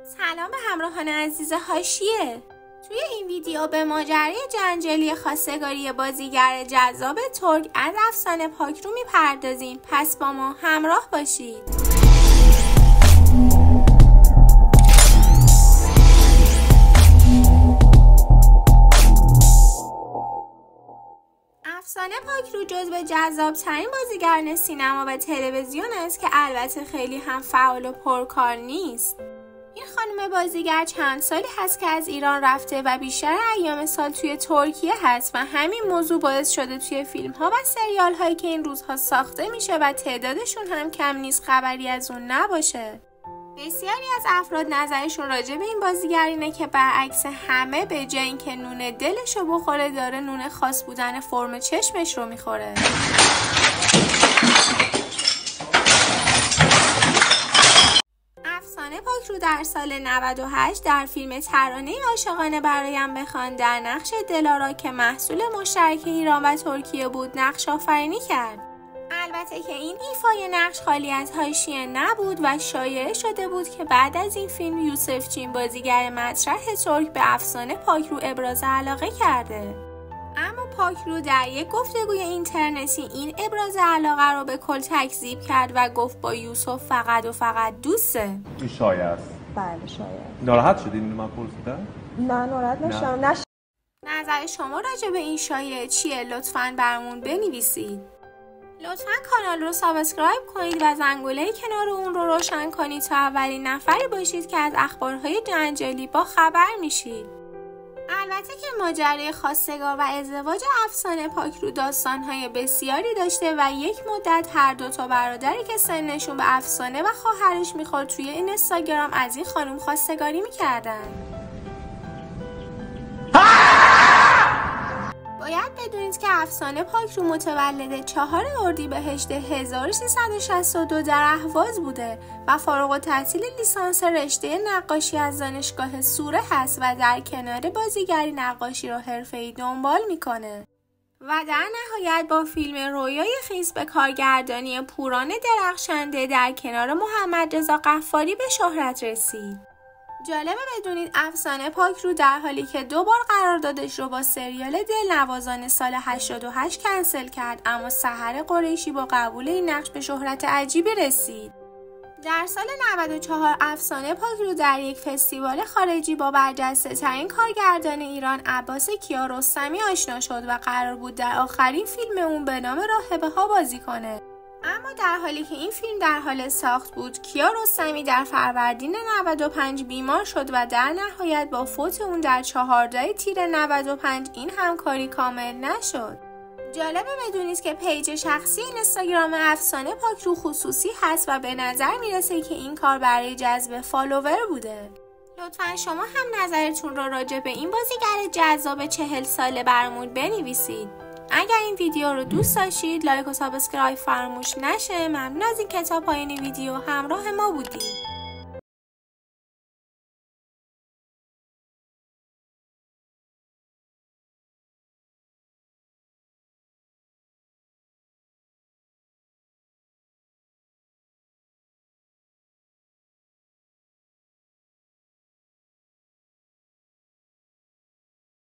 سلام به همراهان عزیز حاشیه. توی این ویدیو به ماجرای جنجالی خواستگاری بازیگر جذاب ترک از افسانه پاک رو میپردازیم، پس با ما همراه باشید. افسانه پاک رو جزو جذاب‌ترین بازیگران سینما و تلویزیون است که البته خیلی هم فعال و پرکار نیست. این خانم بازیگر چند سالی هست که از ایران رفته و بیشتر ایام سال توی ترکیه هست و همین موضوع باعث شده توی فیلم ها و سریال هایی که این روزها ساخته میشه و تعدادشون هم کم نیست خبری از اون نباشه. بسیاری از افراد نظرشون راجع به این بازیگر اینه که برعکس همه به جای اینکه نون دلشو بخوره داره نون خاص بودن فرم چشمش رو میخوره. افسانه پاک رو در سال 98 در فیلم ترانه عاشقانه برایم بخوان در نقش دلارا که محصول مشترک ایران و ترکیه بود نقش آفرینی کرد. البته که این ایفای نقش خالی از حاشیه نبود و شایعه شده بود که بعد از این فیلم یوسف چین بازیگر مطرح ترک به افسانه پاک رو ابراز علاقه کرده. اما پاک رو در یک گفتگوی اینترنتی این ابراز علاقه رو به کل تکذیب کرد و گفت با یوسف فقط و فقط دوسته. این شایعه است. بله شایعه. ناراحت شدین اینو من پرسیدم؟ نه ناراحت نشدم. نظر شما راجع به این شایعه چیه؟ لطفاً برامون بنویسید. لطفاً کانال رو سابسکرایب کنید و زنگوله کنار اون رو روشن کنید تا اولین نفری باشید که از اخبارهای جنجالی با خبر میشید. البته که ماجرای خواستگار و ازدواج افسانه پاک رو داستانهای بسیاری داشته و یک مدت هر دو تا برادری که سنشون به افسانه و خواهرش میخورد توی اینستاگرام از این خانم خواستگاری میکردن. باید بدونید که افسانه پاک رو متولد 4 اردیبهشت 1362 در اهواز بوده و فارغ التحصیل لیسانس رشته نقاشی از دانشگاه سوره هست و در کنار بازیگری نقاشی رو حرفه‌ای دنبال میکنه و در نهایت با فیلم رویای خیس به کارگردانی پوران درخشنده در کنار محمد رضا غفاری به شهرت رسید. جالبه بدونید افسانه پاک رو در حالی که 2 بار قراردادش رو با سریال دلنوازان سال 88 کنسل کرد، اما سحر قریشی با قبول این نقش به شهرت عجیبی رسید. در سال 94 افسانه پاک رو در یک فستیوال خارجی با برجسته ترین کارگردان ایران عباس کیارستمی آشنا شد و قرار بود در آخرین فیلم اون به نام راهبه ها بازی کنه. اما در حالی که این فیلم در حال ساخت بود، کیارستمی در فروردین 95 بیمار شد و در نهایت با فوت اون در 14 تیر 95 این همکاری کامل نشد. جالبه بدونید که پیج شخصی اینستاگرام افسانه پاک رو خصوصی هست و به نظر میرسه که این کار برای جذب فالوور بوده. لطفاً شما هم نظرتون رو راجع به این بازیگر جذاب 40 ساله برامون بنویسید. اگر این ویدیو رو دوست داشتید لایک و سابسکرایب فراموش نشه. ممنون از این که تا پایان ویدیو همراه ما بودید.